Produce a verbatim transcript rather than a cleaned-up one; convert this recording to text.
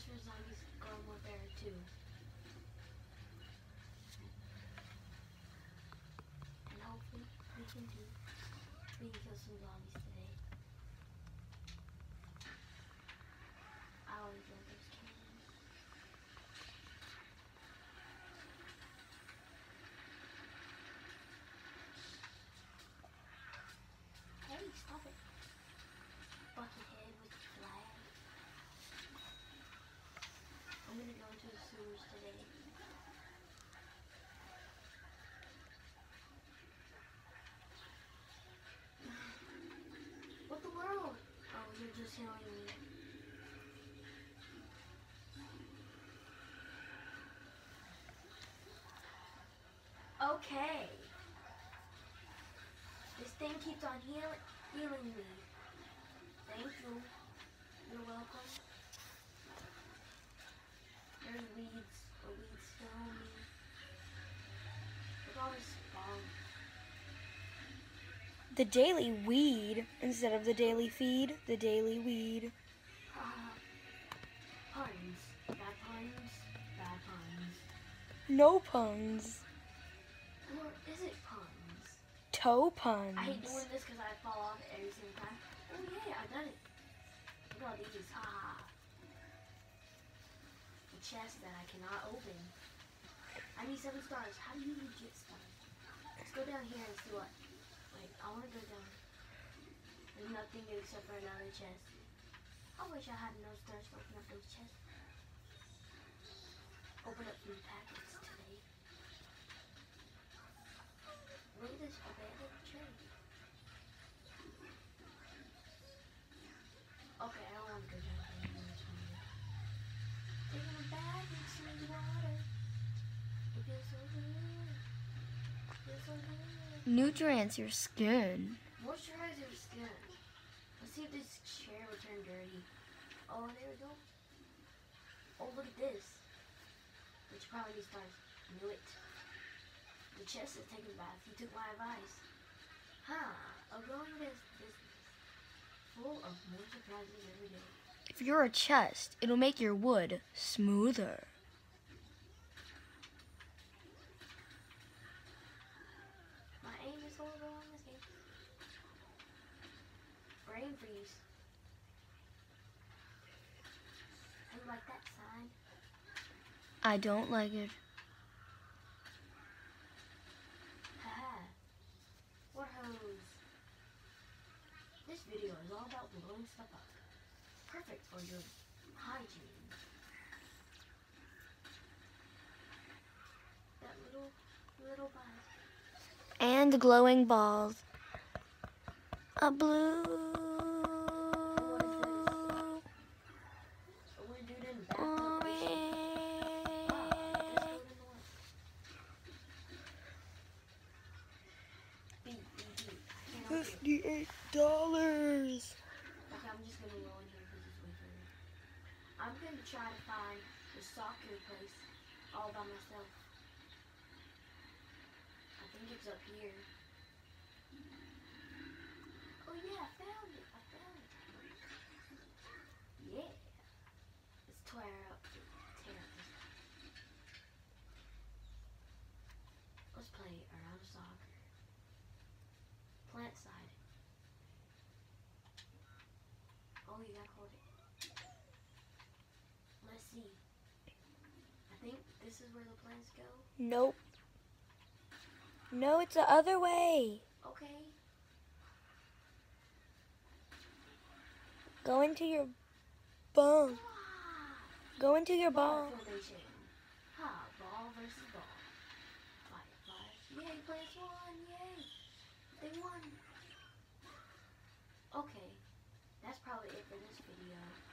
for Zombies Garden Warfare two. And hopefully we can do, we can kill some zombies today. I always love those cannons. Hey, stop it. Buckethead with the flag. I'm gonna go into the sewers today. What the world? Oh, you're just healing me. Okay. This thing keeps on heal healing me. Thank you. You're welcome. There's weeds. Or weeds still on me. Look all this spawn. The daily weed instead of the daily feed. The daily weed. Uh, puns. Bad puns. Bad puns. No puns. Or is it puns? Toe puns. I hate doing this because I fall off every single time. Oh yeah, I done it. Look at all these. Ah. The chest that I cannot open. I need seven stars. How do you even get stars? Let's go down here and see what. Wait, I want to go down. There's nothing except for another chest. I wish I had enough stars to open up those chests. Open up new packets today. Look at this abandoned train. Okay, I don't want to go down there anymore. Taking a bath in sweet water. It feels so good. It feels so good. Nutrients your skin. Moisturize your skin. Let's see if this chair will turn dirty. Oh, there we go. Oh, look at this. Which probably needs stars. Knew it. The chest is taking a bath. He took my advice. Huh. A growing business full of more surprises every day. If you're a chest, it'll make your wood smoother. My aim is horrible on this game. Brain freeze. I like that sign. I don't like it. Haha. War hose. This video is all about blowing stuff up. Perfect for your hygiene. That little, little bite. And glowing balls. A blue. What is this? A weird dude in the back. Fifty-eight dollars. Okay, I'm just gonna roll in here because it's way further. I'm gonna try to find the soccer place all by myself. I think it's up here. Oh yeah, I found it. I found it. Yeah. Let's tear up. Tear up this. Let's play a round of soccer. Plant side. Oh, you gotta hold it. Let's see. I think this is where the plants go. Nope. No, it's the other way. Okay. Go into your ball. Ah, Go into your ball ball. formation. Ha, ball versus ball. Five, five. Yay, plants won. Yay. They won. Okay. That's probably it for this video.